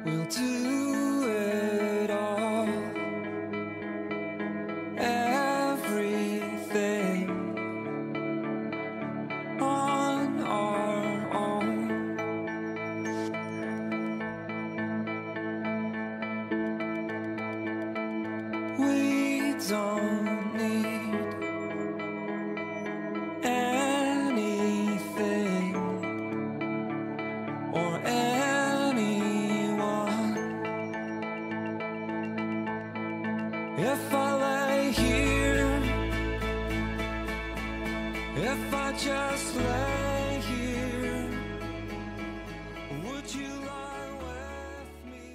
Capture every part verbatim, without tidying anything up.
we'll do it all. Everything on our own. We don't need anything or anyone. If I lay here, if I just lay here, would you lie with me?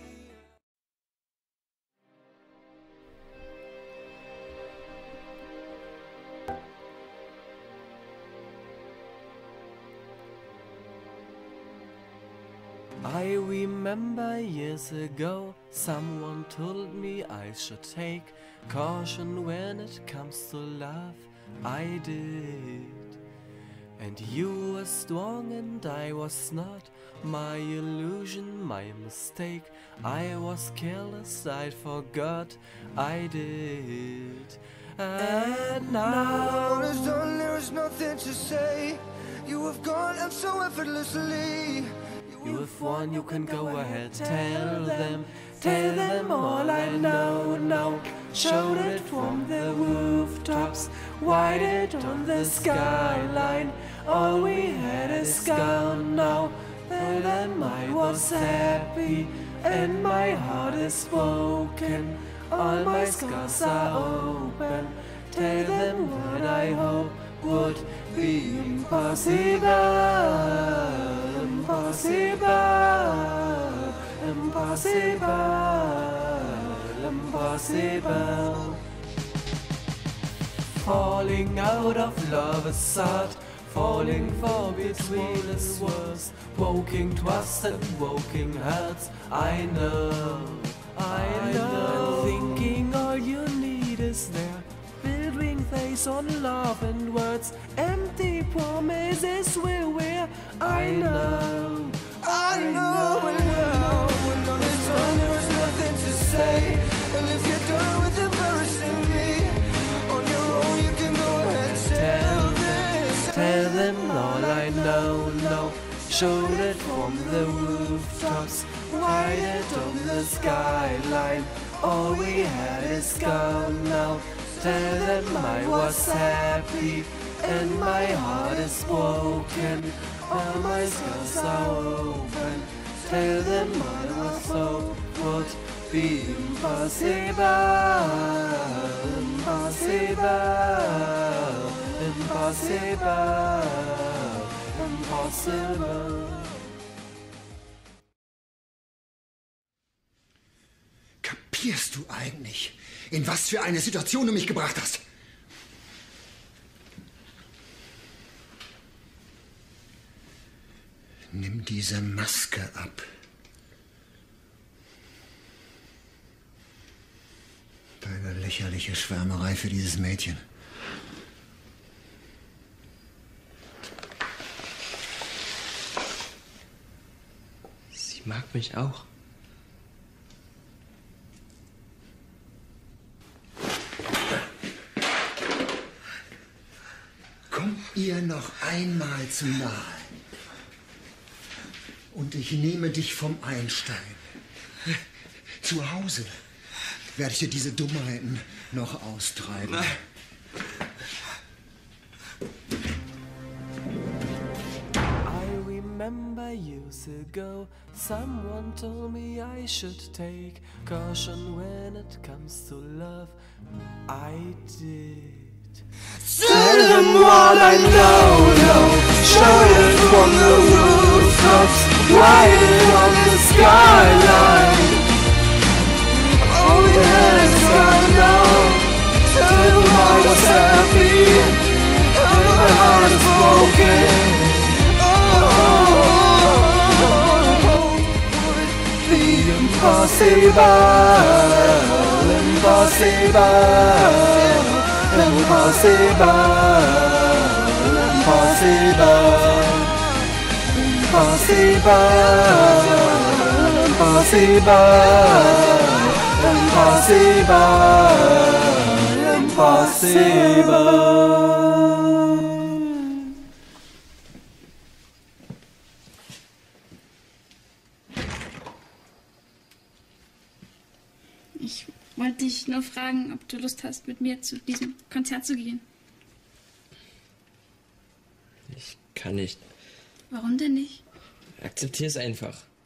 I remember years ago, someone told me I should take caution when it comes to love. I did. And you were strong and I was not. My illusion, my mistake. I was careless, I forgot I did. And now All is done, there is nothing to say. You have gone and so effortlessly. you have won, you can go ahead. Tell them, tell them all I know now. Shout it from the rooftops, write it on the skyline. All we had is gone now. Tell them I was happy and my heart is broken. All my scars are open. Tell them what I hope would be impossible. Impossible, impossible, impossible. Falling out of love is hard. Falling for between is worse. Broken trust and broken hearts. I know, I know. Thinking all you need is there. Building face on love and words. Empty promises will wear. I know, I know, I know. When all is done, there is nothing to say. And if you're done with embarrassing me, on your own you can go ahead. Tell this. tell them all I know, no. Shout it from the rooftops, write it on the skyline. All we had is gone now. Tell them I was happy and my heart is broken. All my scars are open. Tell them I was so would be impossible, impossible, impossible, impossible. Kapierst du eigentlich, in was für eine Situation du mich gebracht hast? Nimm diese Maske ab. Deine lächerliche Schwärmerei für dieses Mädchen. Sie mag mich auch. Kommt ihr noch einmal zu nahe und ich nehme dich vom Einstein. Zu Hause werde ich dir diese Dummheiten noch austreiben. Nein. I remember years ago, someone told me I should take caution when it comes to love. I did. Tell them what I know, no. Shout it from the rooftops, write it on the skyline. All we had is gone now. Tell them I was happy and my heart is broken. Oh, would be impossible, impossible. Impossible, impossible, impossible, impossible. impossible, impossible. Ich wollte dich nur fragen, ob du Lust hast, mit mir zu diesem Konzert zu gehen. Ich kann nicht. Warum denn nicht? Akzeptier es einfach.